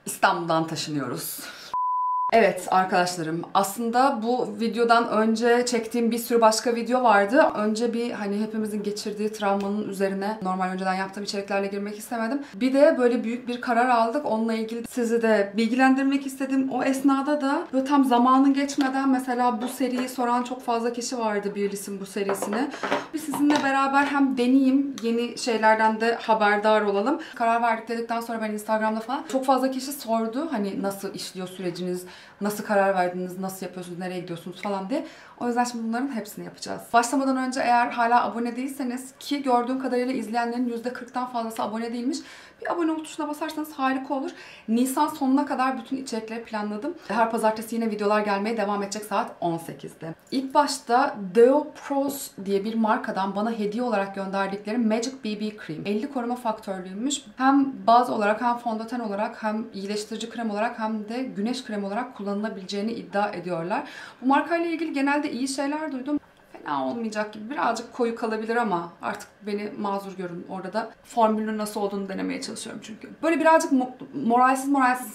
İstanbul'dan taşınıyoruz. Evet arkadaşlarım, aslında bu videodan önce çektiğim bir sürü başka video vardı. Önce bir hani hepimizin geçirdiği travmanın üzerine normal önceden yaptığım içeriklerle girmek istemedim. Bir de böyle büyük bir karar aldık. Onunla ilgili sizi de bilgilendirmek istedim. O esnada da böyle tam zamanı geçmeden mesela bu seriyi soran çok fazla kişi vardı, Birilis'in bu serisini. Bir sizinle beraber hem deneyeyim, yeni şeylerden de haberdar olalım. Karar verdik dedikten sonra ben Instagram'da falan çok fazla kişi sordu. Hani nasıl işliyor süreciniz? Nasıl karar verdiniz, nasıl yapıyorsunuz, nereye gidiyorsunuz falan diye. O yüzden şimdi bunların hepsini yapacağız. Başlamadan önce eğer hala abone değilseniz, ki gördüğüm kadarıyla izleyenlerin %40'tan fazlası abone değilmiş, bir abone ol tuşuna basarsanız harika olur. Nisan sonuna kadar bütün içerikleri planladım. Her pazartesi yine videolar gelmeye devam edecek saat 18'de. İlk başta Deopros diye bir markadan bana hediye olarak gönderdikleri Magic BB Cream. 50 koruma faktörlüymüş. Hem baz olarak hem fondöten olarak hem iyileştirici krem olarak hem de güneş kremi olarak kullanılabileceğini iddia ediyorlar. Bu markayla ilgili genelde iyi şeyler duydum. Fena olmayacak gibi, birazcık koyu kalabilir ama artık beni mazur görün. Orada da formülün nasıl olduğunu denemeye çalışıyorum çünkü. Böyle birazcık moralsiz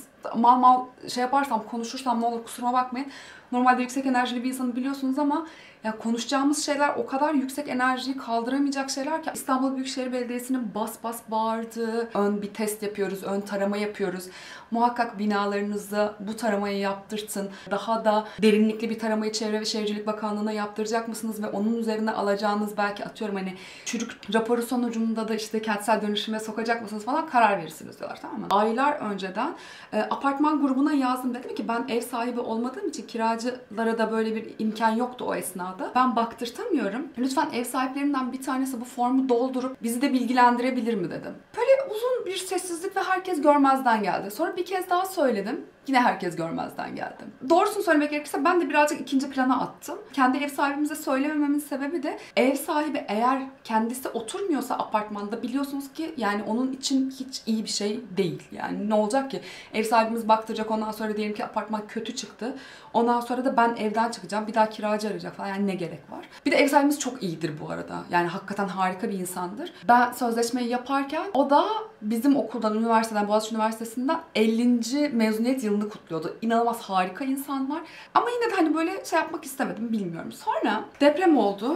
mal şey yaparsam, konuşursam ne olur kusuruma bakmayın. Normalde yüksek enerjili bir insanı biliyorsunuz ama ya konuşacağımız şeyler o kadar yüksek enerjiyi kaldıramayacak şeyler ki İstanbul Büyükşehir Belediyesi'nin bas bas bağırdığı, ön bir test yapıyoruz, ön tarama yapıyoruz. Muhakkak binalarınızı bu taramayı yaptırtın. Daha da derinlikli bir taramayı Çevre ve Şehircilik Bakanlığı'na yaptıracak mısınız ve onun üzerine alacağınız belki atıyorum hani çürük raporu sonucunda da işte kentsel dönüşüme sokacak mısınız falan karar verirsiniz diyorlar, tamam mı? Aylar önceden apartman grubuna yazdım, dedim ki ben ev sahibi olmadığım için kiracılara da böyle bir imkan yoktu o esnada. Ben baktırtamıyorum. Lütfen ev sahiplerinden bir tanesi bu formu doldurup bizi de bilgilendirebilir mi dedim. Böyle uzun bir sessizlik ve herkes görmezden geldi. Sonra bir kez daha söyledim. Yine herkes görmezden geldi. Doğrusunu söylemek gerekirse ben de birazcık ikinci plana attım. Kendi ev sahibimize söylemememin sebebi de ev sahibi eğer kendisi oturmuyorsa apartmanda biliyorsunuz ki yani onun için hiç iyi bir şey değil. Yani ne olacak ki? Ev sahibimiz baktıracak, ondan sonra diyelim ki apartman kötü çıktı. Ondan sonra da ben evden çıkacağım. Bir daha kiracı arayacak falan. Yani ne gerek var? Bir de ev sahibimiz çok iyidir bu arada. Yani hakikaten harika bir insandır. Ben sözleşmeyi yaparken o da bizim okuldan, üniversiteden, Boğaziçi Üniversitesi'nden 50. mezuniyet yılını kutluyordu. İnanılmaz harika insanlar. Ama yine de hani böyle şey yapmak istemedim, bilmiyorum. Sonra deprem oldu.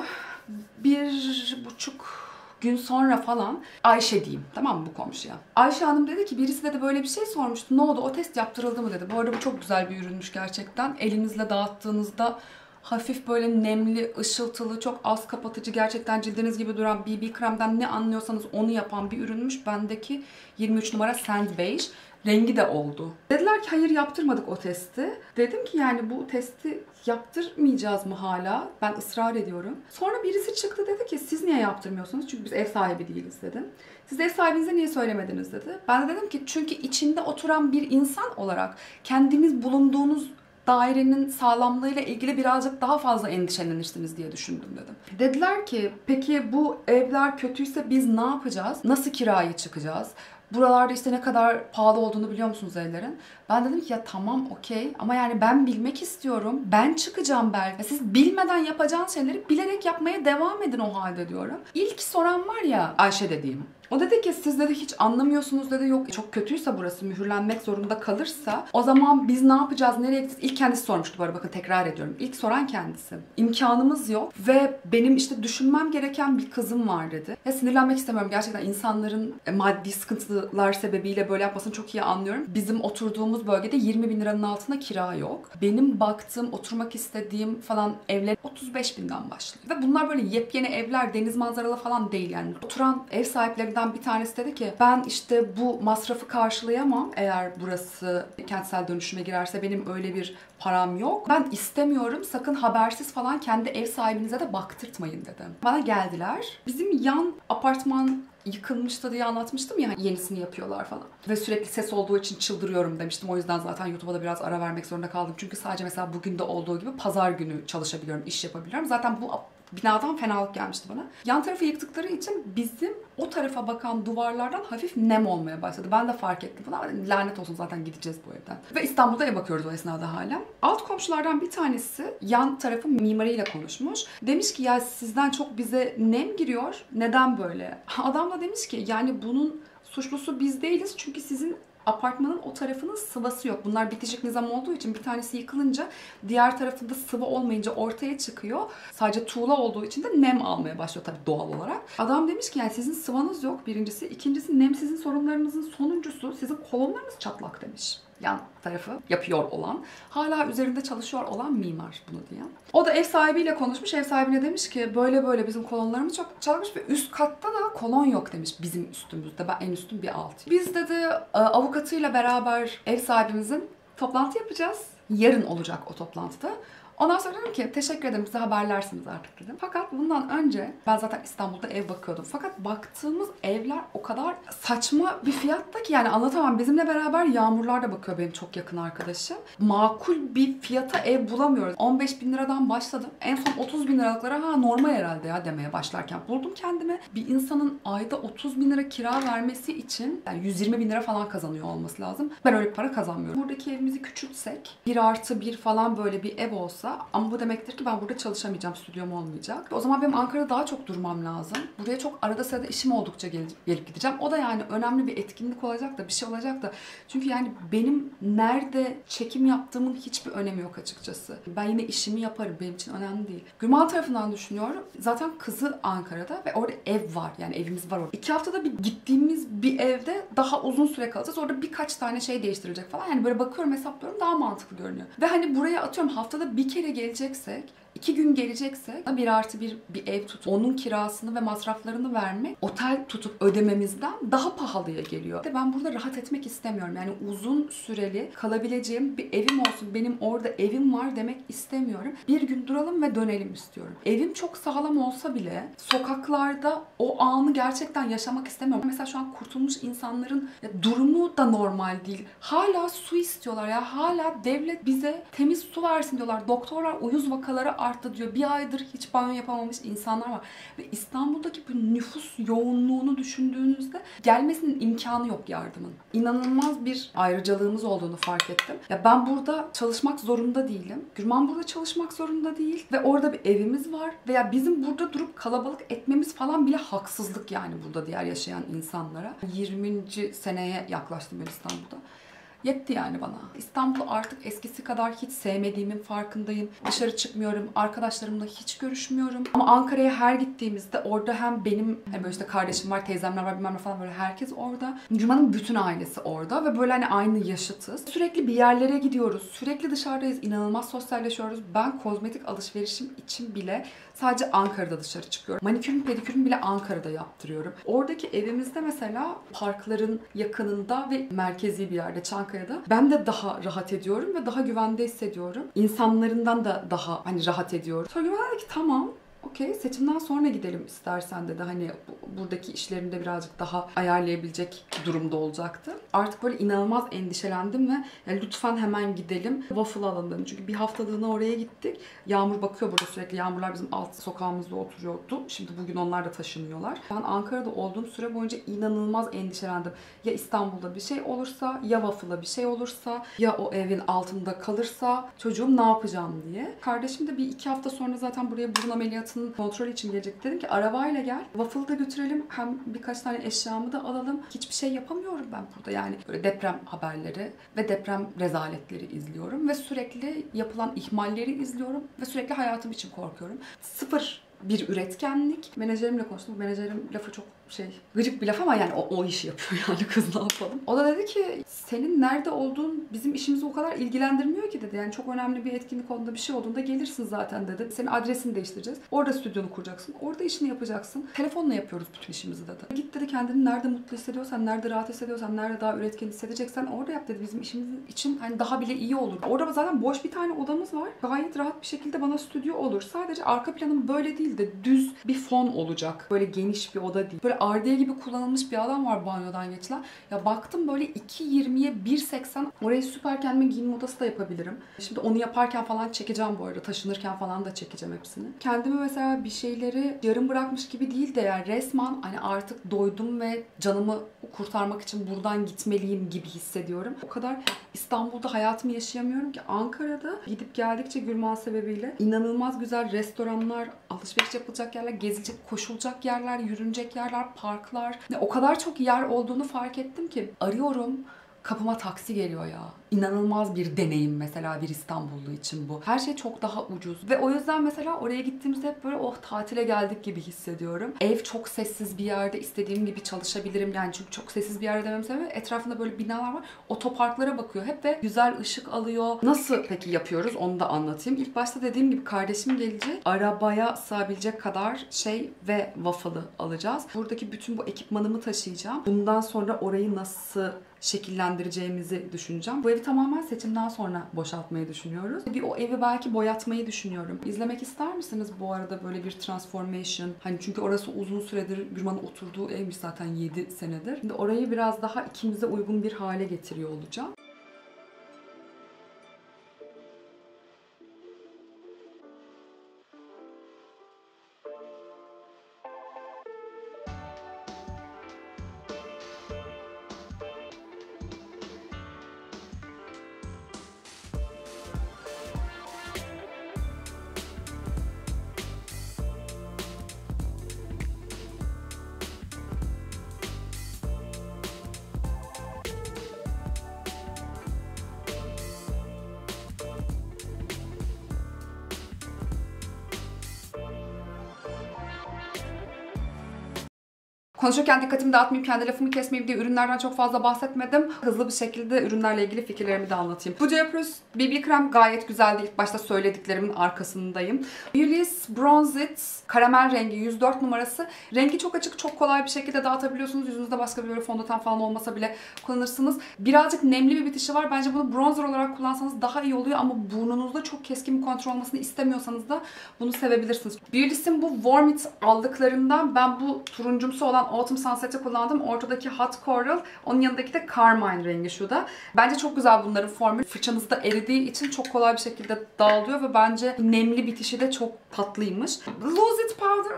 1,5 gün sonra falan Ayşe diyeyim, tamam mı, bu komşuya. Ayşe Hanım dedi ki birisi dedi böyle bir şey sormuştu. Ne oldu? O test yaptırıldı mı dedi. Bu arada bu çok güzel bir ürünmüş gerçekten. Elinizle dağıttığınızda hafif böyle nemli, ışıltılı, çok az kapatıcı, gerçekten cildiniz gibi duran BB kremden ne anlıyorsanız onu yapan bir ürünmüş. Bendeki 23 numara Sand Beige. Rengi de oldu. Dediler ki hayır yaptırmadık o testi. Dedim ki yani bu testi yaptırmayacağız mı hala? Ben ısrar ediyorum. Sonra birisi çıktı dedi ki siz niye yaptırmıyorsunuz? Çünkü biz ev sahibi değiliz dedim. Siz ev sahibinize niye söylemediniz dedi. Ben de dedim ki çünkü içinde oturan bir insan olarak kendiniz bulunduğunuz dairenin sağlamlığıyla ilgili birazcık daha fazla endişelenirsiniz diye düşündüm dedim. Dediler ki peki bu evler kötüyse biz ne yapacağız? Nasıl kiraya çıkacağız? Buralarda işte ne kadar pahalı olduğunu biliyor musunuz evlerin? Ben dedim ki ya tamam okey ama yani ben bilmek istiyorum. Ben çıkacağım belki. Siz bilmeden yapacağınız şeyleri bilerek yapmaya devam edin o halde diyorum. İlk soran var ya Ayşe dediğim. O dedi ki siz dedi hiç anlamıyorsunuz dedi, yok çok kötüyse burası mühürlenmek zorunda kalırsa o zaman biz ne yapacağız, nereye gideceğiz? İlk kendisi sormuştu bu arada, bakın tekrar ediyorum. İlk soran kendisi. İmkanımız yok ve benim işte düşünmem gereken bir kızım var dedi. Ya sinirlenmek istemiyorum gerçekten, insanların maddi sıkıntılar sebebiyle böyle yapmasını çok iyi anlıyorum. Bizim oturduğumuz bölgede 20 bin liranın altında kira yok. Benim baktığım, oturmak istediğim falan evler 35 binden başlıyor. Ve bunlar böyle yepyeni evler, deniz manzaralı falan değil yani. Oturan ev sahipleri bir tanesi dedi ki ben işte bu masrafı karşılayamam eğer burası kentsel dönüşüme girerse, benim öyle bir param yok. Ben istemiyorum, sakın habersiz falan kendi ev sahibinize de baktırtmayın dedim. Bana geldiler. Bizim yan apartman yıkılmıştı diye anlatmıştım ya, yenisini yapıyorlar falan. Ve sürekli ses olduğu için çıldırıyorum demiştim. O yüzden zaten YouTube'a da biraz ara vermek zorunda kaldım. Çünkü sadece mesela bugün de olduğu gibi pazar günü çalışabiliyorum, iş yapabiliyorum. Zaten bu binadan fenalık gelmişti bana. Yan tarafı yıktıkları için bizim o tarafa bakan duvarlardan hafif nem olmaya başladı. Ben de fark ettim falan. Lanet olsun, zaten gideceğiz bu evden. Ve İstanbul'da ev bakıyoruz o esnada hala. Alt komşulardan bir tanesi yan tarafın mimariyle konuşmuş. Demiş ki ya sizden çok bize nem giriyor. Neden böyle? Adam da demiş ki yani bunun suçlusu biz değiliz çünkü sizin apartmanın o tarafının sıvası yok. Bunlar bitişik nizam olduğu için bir tanesi yıkılınca diğer tarafında sıvı olmayınca ortaya çıkıyor. Sadece tuğla olduğu için de nem almaya başlıyor tabii doğal olarak. Adam demiş ki yani sizin sıvanız yok birincisi. İkincisi nem sizin sorunlarınızın sonuncusu. Sizin kolonlarınız çatlak demiş. Yan tarafı yapıyor olan, hala üzerinde çalışıyor olan mimar bunu diyen. O da ev sahibiyle konuşmuş. Ev sahibine demiş ki böyle böyle bizim kolonlarımız çok çalmış ve üst katta da kolon yok demiş bizim üstümüzde. Ben en üstüm bir alt. Biz dedi avukatıyla beraber ev sahibimizin toplantı yapacağız. Yarın olacak o toplantıda. Ondan sonra dedim ki teşekkür ederim bize haberlersiniz artık dedim. Fakat bundan önce ben zaten İstanbul'da ev bakıyordum. Fakat baktığımız evler o kadar saçma bir fiyatta ki yani anlatamam. Bizimle beraber Yağmurlar da bakıyor benim çok yakın arkadaşım. Makul bir fiyata ev bulamıyoruz. 15 bin liradan başladım. En son 30 bin liralıklara normal herhalde ya demeye başlarken buldum kendimi. Bir insanın ayda 30 bin lira kira vermesi için yani 120 bin lira falan kazanıyor olması lazım. Ben öyle bir para kazanmıyorum. Buradaki evimizi küçültsek 1+1 falan böyle bir ev olsa ama bu demektir ki ben burada çalışamayacağım, stüdyom olmayacak. O zaman benim Ankara'da daha çok durmam lazım. Buraya çok arada sırada işim oldukça gelip gideceğim. O da yani önemli bir etkinlik olacak da bir şey olacak da. Çünkü yani benim nerede çekim yaptığımın hiçbir önemi yok açıkçası. Ben yine işimi yaparım. Benim için önemli değil. Gürman tarafından düşünüyorum. Zaten kızı Ankara'da ve orada ev var. Yani evimiz var orada. 2 haftada bir gittiğimiz bir evde daha uzun süre kalacağız. Orada birkaç tane şey değiştirilecek falan. Yani böyle bakıyorum hesaplıyorum daha mantıklı görünüyor. Ve hani buraya atıyorum haftada bir kere geleceksek, 2 gün geleceksek 1+1 bir ev tutup onun kirasını ve masraflarını vermek otel tutup ödememizden daha pahalıya geliyor. Ben burada rahat etmek istemiyorum. Yani uzun süreli kalabileceğim bir evim olsun. Benim orada evim var demek istemiyorum. Bir gün duralım ve dönelim istiyorum. Evim çok sağlam olsa bile sokaklarda o anı gerçekten yaşamak istemiyorum. Mesela şu an kurtulmuş insanların durumu da normal değil. Hala su istiyorlar ya. Hala devlet bize temiz su versin diyorlar. Doktorlar uyuz vakaları arttı diyor. Bir aydır hiç banyo yapamamış insanlar var. Ve İstanbul'daki bu nüfus yoğunluğunu düşündüğünüzde gelmesinin imkanı yok yardımın. İnanılmaz bir ayrıcalığımız olduğunu fark ettim. Ya ben burada çalışmak zorunda değilim. Gürman burada çalışmak zorunda değil. Ve orada bir evimiz var. Veya bizim burada durup kalabalık etmemiz falan bile haksızlık yani burada diğer yaşayan insanlara. 20. seneye yaklaştım ben İstanbul'da. Yetti yani bana. İstanbul'u artık eskisi kadar hiç sevmediğimin farkındayım. Dışarı çıkmıyorum. Arkadaşlarımla hiç görüşmüyorum. Ama Ankara'ya her gittiğimizde orada hem benim hani böyle işte kardeşim var, teyzemler var, bilmem ne falan böyle herkes orada. Cuma'nın bütün ailesi orada ve böyle hani aynı yaşıtız. Sürekli bir yerlere gidiyoruz. Sürekli dışarıdayız. İnanılmaz sosyalleşiyoruz. Ben kozmetik alışverişim için bile sadece Ankara'da dışarı çıkıyorum. Manikürüm, pedikürüm bile Ankara'da yaptırıyorum. Oradaki evimizde mesela parkların yakınında ve merkezi bir yerde Çankaya'da ben de daha rahat ediyorum ve daha güvende hissediyorum. İnsanlarından da daha hani rahat ediyorum. Sonra Güven dedi ki tamam. Okey, seçimden sonra gidelim istersen dedi. Hani buradaki işlerini de birazcık daha ayarlayabilecek durumda olacaktı. Artık böyle inanılmaz endişelendim ve yani lütfen hemen gidelim. Waffle alalım dedim. Çünkü bir haftalığına oraya gittik. Yağmur bakıyor burada sürekli. Yağmurlar bizim alt sokağımızda oturuyordu. Şimdi bugün onlar da taşınıyorlar. Ben Ankara'da olduğum süre boyunca inanılmaz endişelendim. Ya İstanbul'da bir şey olursa, ya Waffle'a bir şey olursa, ya o evin altında kalırsa çocuğum ne yapacağım diye. Kardeşim de bir 2 hafta sonra zaten buraya burun ameliyatı kontrol için gelecek. Dedim ki arabayla gel. Waffle'ı da götürelim. Hem birkaç tane eşyamı da alalım. Hiçbir şey yapamıyorum ben burada. Yani böyle deprem haberleri ve deprem rezaletleri izliyorum. Ve sürekli yapılan ihmalleri izliyorum. Ve sürekli hayatım için korkuyorum. Sıfır bir üretkenlik. Menajerimle konuştum. Menajerim lafı çok gıcık bir laf ama yani o işi yapıyor yani kız ne yapalım. O da dedi ki senin nerede olduğun bizim işimizi o kadar ilgilendirmiyor ki dedi. Yani çok önemli bir etkinlik olduğunda bir şey olduğunda gelirsin zaten dedi. Senin adresini değiştireceğiz. Orada stüdyonu kuracaksın. Orada işini yapacaksın. Telefonla yapıyoruz bütün işimizi dedi. Git dedi kendini nerede mutlu hissediyorsan, nerede rahat hissediyorsan, nerede daha üretken hissedeceksen orada yap dedi. Bizim işimiz için hani daha bile iyi olur. Orada zaten boş bir tane odamız var. Gayet rahat bir şekilde bana stüdyo olur. Sadece arka planım böyle değil de düz bir fon olacak. Böyle geniş bir oda değil. Böyle ardiye gibi kullanılmış bir adam var banyodan geçilen. Ya baktım böyle 2.20'ye 1.80. Orayı süper kendime giyinme odası da yapabilirim. Şimdi onu yaparken falan çekeceğim bu arada. Taşınırken falan da çekeceğim hepsini. Kendimi mesela bir şeyleri yarım bırakmış gibi değil de yani resmen hani artık doydum ve canımı kurtarmak için buradan gitmeliyim gibi hissediyorum. O kadar İstanbul'da hayatımı yaşayamıyorum ki Ankara'da gidip geldikçe Gürman sebebiyle inanılmaz güzel restoranlar, alışveriş yapılacak yerler, gezilecek, koşulacak yerler, yürünecek yerler, parklar. O kadar çok yer olduğunu fark ettim ki arıyorum. kapıma taksi geliyor ya. İnanılmaz bir deneyim mesela bir İstanbullu için bu. Her şey çok daha ucuz. Ve o yüzden mesela oraya gittiğimizde hep böyle oh tatile geldik gibi hissediyorum. Ev çok sessiz bir yerde, istediğim gibi çalışabilirim. Yani çünkü çok sessiz bir yerde demem sebebi etrafında böyle binalar var. Otoparklara bakıyor hep ve güzel ışık alıyor. Nasıl peki yapıyoruz onu da anlatayım. İlk başta dediğim gibi kardeşim gelecek. Arabaya sığabilecek kadar şey ve waffle'ı alacağız. Buradaki bütün bu ekipmanımı taşıyacağım. Bundan sonra orayı nasıl şekillendireceğimizi düşüneceğim. Bu evi tamamen seçimden sonra boşaltmayı düşünüyoruz. Bir o evi belki boyatmayı düşünüyorum. İzlemek ister misiniz bu arada böyle bir transformation? Hani çünkü orası uzun süredir Gürman'ın oturduğu evmiş zaten 7 senedir. Şimdi orayı biraz daha ikimize uygun bir hale getiriyor olacağım. Konuşurken dikkatimi dağıtmayayım, kendi lafımı kesmeyeyim diye ürünlerden çok fazla bahsetmedim. Hızlı bir şekilde ürünlerle ilgili fikirlerimi de anlatayım. Bu J.Plus BB krem gayet güzeldi. İlk başta söylediklerimin arkasındayım. Beulis Bronzit karamel rengi 104 numarası. Rengi çok açık, çok kolay bir şekilde dağıtabiliyorsunuz. Yüzünüzde başka bir böyle fondöten falan olmasa bile kullanırsınız. Birazcık nemli bir bitişi var. Bence bunu bronzer olarak kullansanız daha iyi oluyor ama burnunuzda çok keskin bir kontrol olmasını istemiyorsanız da bunu sevebilirsiniz. Beulis'in bu Warm It aldıklarından ben bu turuncumsu olan Autumn Sunset'i kullandım. Ortadaki Hot Coral, onun yanındaki de Carmine rengi şu da. Bence çok güzel bunların formülü. Fırçanızda eridiği için çok kolay bir şekilde dağılıyor ve bence nemli bitişi de çok tatlıymış. Lose It Powder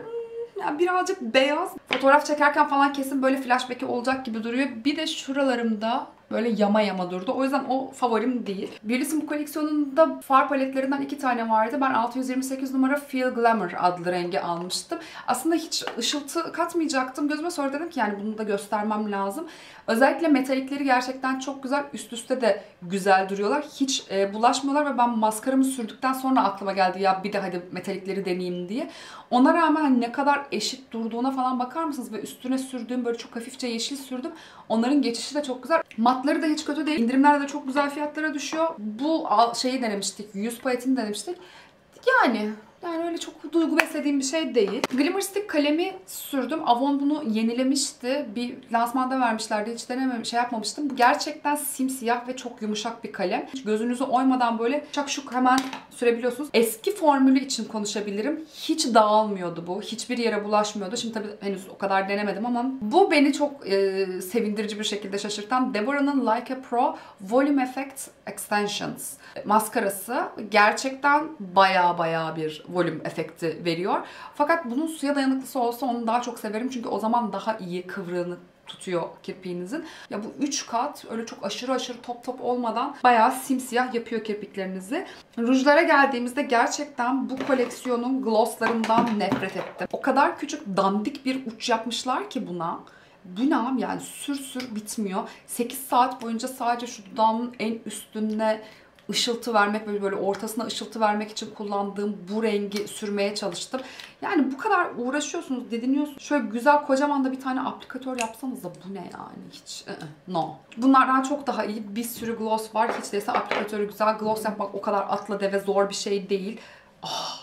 yani birazcık beyaz. Fotoğraf çekerken falan kesin böyle flashback'i olacak gibi duruyor. Bir de şuralarımda böyle yama yama durdu. O yüzden o favorim değil. Beulis'in bu koleksiyonunda far paletlerinden 2 tane vardı. Ben 628 numara Feel Glamour adlı rengi almıştım. Aslında hiç ışıltı katmayacaktım. Gözüme sonra dedim ki yani bunu da göstermem lazım. Özellikle metalikleri gerçekten çok güzel. Üst üste de güzel duruyorlar. Hiç bulaşmıyorlar ve ben maskaramı sürdükten sonra aklıma geldi ya bir de hadi metalikleri deneyeyim diye. Ona rağmen ne kadar eşit durduğuna falan bakar mısınız? Ve üstüne sürdüğüm böyle çok hafifçe yeşil sürdüm. Onların geçişi de çok güzel. Matları da hiç kötü değil. İndirimlerde de çok güzel fiyatlara düşüyor. Bu şeyi denemiştik. Yüz paletini denemiştik. Yani öyle çok duygu beslediğim bir şey değil. Glimmer Stick kalemi sürdüm. Avon bunu yenilemişti. Bir lansmanda vermişlerdi. Hiç yapmamıştım. Bu gerçekten simsiyah ve çok yumuşak bir kalem. Hiç gözünüzü oymadan böyle şak hemen sürebiliyorsunuz. Eski formülü için konuşabilirim. Hiç dağılmıyordu bu. Hiçbir yere bulaşmıyordu. Şimdi tabii henüz o kadar denemedim ama bu beni çok sevindirici bir şekilde şaşırtan Deborah'ın Like a Pro Volume Effect Extensions maskarası. Gerçekten baya bir volüm efekti veriyor. Fakat bunun suya dayanıklısı olsa onu daha çok severim. Çünkü o zaman daha iyi kıvrığını tutuyor kirpiğinizin. Ya bu 3 kat öyle çok aşırı top olmadan bayağı simsiyah yapıyor kirpiklerinizi. Rujlara geldiğimizde gerçekten bu koleksiyonun glosslarından nefret ettim. O kadar küçük dandik bir uç yapmışlar ki buna. Bu ne yani sür bitmiyor. 8 saat boyunca sadece şu dudağımın en üstüne ışıltı vermek böyle ortasına ışıltı vermek için kullandığım bu rengi sürmeye çalıştım. Yani bu kadar uğraşıyorsunuz, didiniyorsunuz. Şöyle güzel kocaman da bir tane aplikatör yapsanız da bu ne yani hiç no. Bunlardan çok daha iyi bir sürü gloss var. Hiç değilse aplikatörü güzel. Gloss yapmak o kadar atla deve zor bir şey değil. Ah.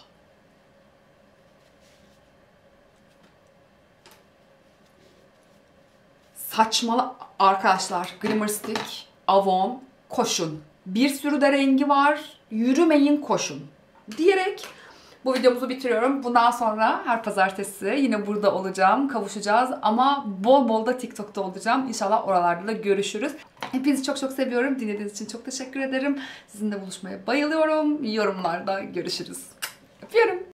Saçmalı arkadaşlar. Glimmer Stick, Avon, koşun. Bir sürü de rengi var. Yürümeyin, koşun. Diyerek bu videomuzu bitiriyorum. Bundan sonra her pazartesi yine burada olacağım. Kavuşacağız ama bol da TikTok'ta olacağım. İnşallah oralarda da görüşürüz. Hepinizi çok seviyorum. Dinlediğiniz için çok teşekkür ederim. Sizinle buluşmaya bayılıyorum. Yorumlarda görüşürüz. Öpüyorum.